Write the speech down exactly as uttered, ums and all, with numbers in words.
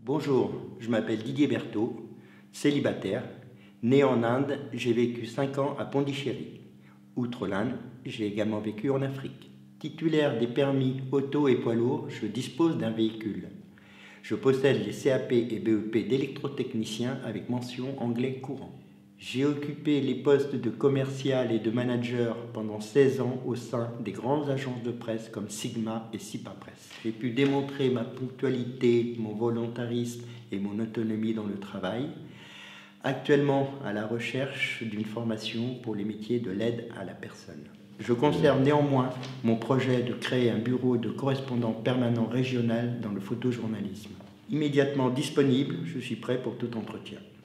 Bonjour, je m'appelle Didier Berthaud, célibataire. Né en Inde, j'ai vécu cinq ans à Pondichéry. Outre l'Inde, j'ai également vécu en Afrique. Titulaire des permis auto et poids lourds, je dispose d'un véhicule. Je possède les C A P et B E P d'électrotechnicien avec mention anglais courant. J'ai occupé les postes de commercial et de manager pendant seize ans au sein des grandes agences de presse comme Sigma et Sipa Presse. J'ai pu démontrer ma ponctualité, mon volontarisme et mon autonomie dans le travail. Actuellement à la recherche d'une formation pour les métiers de l'aide à la personne. Je conserve néanmoins mon projet de créer un bureau de correspondant permanent régional dans le photojournalisme. Immédiatement disponible, je suis prêt pour tout entretien.